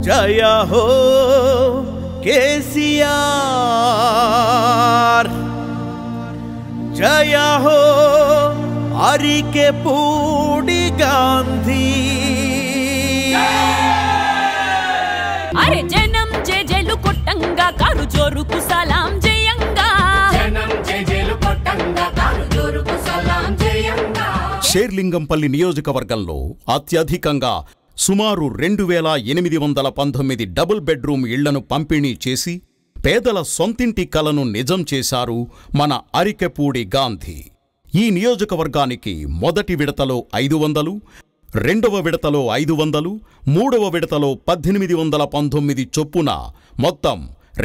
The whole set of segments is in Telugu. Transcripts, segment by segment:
जय हो केसीआर, जय हो अरिकेपूडी गांधी। अरे जन्म जेजेलु कोट्टंगा कारू जोरुकु सलाम जयंगा, जन्म जेजेलु कोट्टंगा कारू जोरुकु सलाम जयंगा। షేర్లింగంపల్లి నియోజకవర్గంలో అత్యధికంగా సుమారు 2819 డబుల్ బెడ్రూమ్ ఇళ్లను పంపిణీ చేసి పేదల సొంతింటి కలను నిజం చేశారు మన అరికెపూడి గాంధీ। ఈ నియోజకవర్గానికి మొదటి విడతలో 500, రెండవ విడతలో 500, మూడవ విడతలో 1819 చొప్పున మొత్తం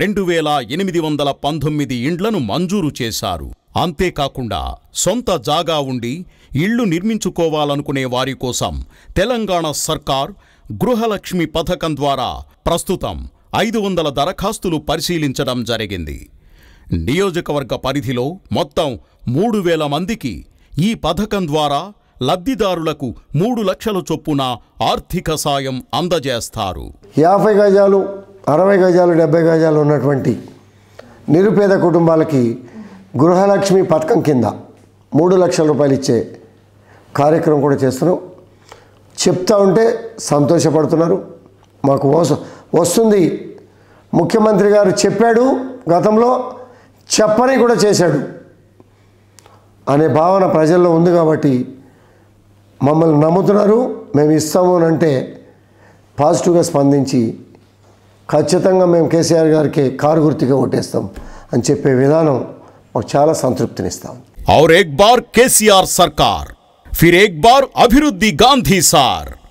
2819 ఇండ్లను మంజూరు చేశారు। అంతేకాకుండా సొంత జాగా ఉండి ఇళ్లు నిర్మించుకోవాలనుకునే వారి కోసం తెలంగాణ సర్కార్ గృహలక్ష్మి పథకం ద్వారా ప్రస్తుతం 500 దరఖాస్తులు పరిశీలించడం జరిగింది। నియోజకవర్గ పరిధిలో మొత్తం 3000 మందికి ఈ పథకం ద్వారా లబ్ధిదారులకు 3 లక్షల చొప్పున ఆర్థిక సాయం అందజేస్తారు। 50 గజాలు, 60 గజాలు, 70 గజాలు ఉన్నటువంటి నిరుపేద కుటుంబాలకి గృహలక్ష్మి పథకం కింద 3 లక్షల రూపాయలు ఇచ్చే కార్యక్రమం కూడా చేస్తున్నాం। చెప్తా ఉంటే సంతోషపడుతున్నారు, మాకు వస్తుంది, ముఖ్యమంత్రి గారు చెప్పాడు, గతంలో చెప్పని కూడా చేశాడు అనే భావన ప్రజల్లో ఉంది కాబట్టి మమ్మల్ని నమ్ముతున్నారు। మేము ఇస్తాము అని అంటే పాజిటివ్గా స్పందించి ఖచ్చితంగా మేము కేసీఆర్ గారికి కారు గుర్తుగా ఓటేస్తాం అని చెప్పే విధానం మాకు చాలా సంతృప్తినిస్తాం। और एक बार केसीआर सरकार, फिर एक बार अभिवृद्धि गांधी सार।